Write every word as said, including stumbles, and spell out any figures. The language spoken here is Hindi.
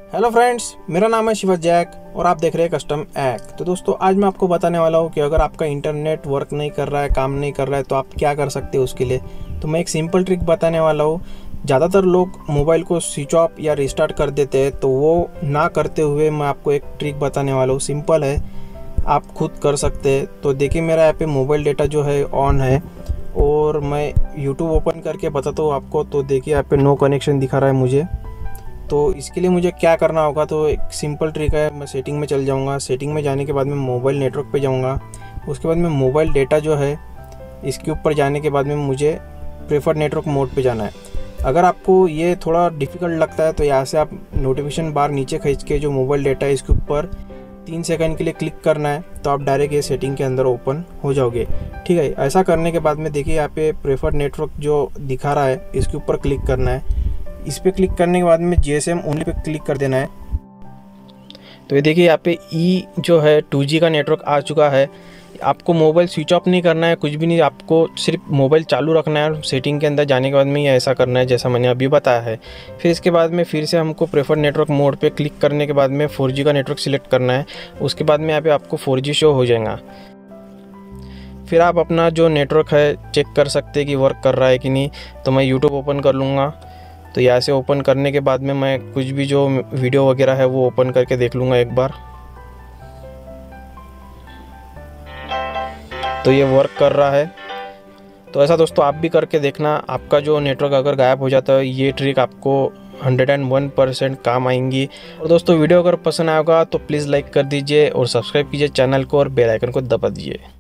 हेलो फ्रेंड्स, मेरा नाम है शिवा जैक और आप देख रहे हैं कस्टम एक। तो दोस्तों, आज मैं आपको बताने वाला हूँ कि अगर आपका इंटरनेट वर्क नहीं कर रहा है, काम नहीं कर रहा है, तो आप क्या कर सकते हो उसके लिए। तो मैं एक सिंपल ट्रिक बताने वाला हूँ। ज़्यादातर लोग मोबाइल को स्विच ऑफ या रिस्टार्ट कर देते हैं, तो वो ना करते हुए मैं आपको एक ट्रिक बताने वाला हूँ। सिंपल है, आप खुद कर सकते हैं। तो देखिए, मेरा यहाँ पे मोबाइल डेटा जो है ऑन है और मैं यूट्यूब ओपन करके बताता हूँ आपको। तो देखिए, यहाँ पे नो कनेक्शन दिखा रहा है मुझे। तो इसके लिए मुझे क्या करना होगा, तो एक सिंपल ट्रिक है। मैं सेटिंग में चल जाऊंगा। सेटिंग में जाने के बाद में मोबाइल नेटवर्क पे जाऊंगा। उसके बाद में मोबाइल डेटा जो है इसके ऊपर जाने के बाद में मुझे प्रेफर्ड नेटवर्क मोड पे जाना है। अगर आपको ये थोड़ा डिफ़िकल्ट लगता है तो यहाँ से आप नोटिफिकेशन बार नीचे खींच के जो मोबाइल डेटा है इसके ऊपर तीन सेकंड के लिए क्लिक करना है, तो आप डायरेक्ट ये सेटिंग के अंदर ओपन हो जाओगे। ठीक है, ऐसा करने के बाद में देखिए, यहाँ पे प्रेफर्ड नेटवर्क जो दिखा रहा है इसके ऊपर क्लिक करना है। इस पर क्लिक करने के बाद में जीएसएम ओनली पे क्लिक कर देना है। तो ये देखिए, यहाँ पे ई जो है टू जी का नेटवर्क आ चुका है। आपको मोबाइल स्विच ऑफ नहीं करना है, कुछ भी नहीं, आपको सिर्फ मोबाइल चालू रखना है। सेटिंग के अंदर जाने के बाद में ये ऐसा करना है जैसा मैंने अभी बताया है। फिर इसके बाद में फिर से हमको प्रेफर्ड नेटवर्क मोड पे क्लिक करने के बाद में फोर जी का नेटवर्क सिलेक्ट करना है। उसके बाद में यहाँ पे आपको फोर जी शो हो जाएगा। फिर आप अपना जो नेटवर्क है चेक कर सकते हैं कि वर्क कर रहा है कि नहीं। तो मैं यूट्यूब ओपन कर लूँगा। तो यहाँ से ओपन करने के बाद में मैं कुछ भी जो वीडियो वगैरह है वो ओपन करके देख लूँगा एक बार। तो ये वर्क कर रहा है। तो ऐसा दोस्तों आप भी करके देखना। आपका जो नेटवर्क अगर गायब हो जाता है, ये ट्रिक आपको हंड्रेड एंड वन परसेंट काम आएंगी। और दोस्तों, वीडियो अगर पसंद आएगा तो प्लीज़ लाइक कर दीजिए और सब्सक्राइब कीजिए चैनल को और बेल आइकन को दबा दीजिए।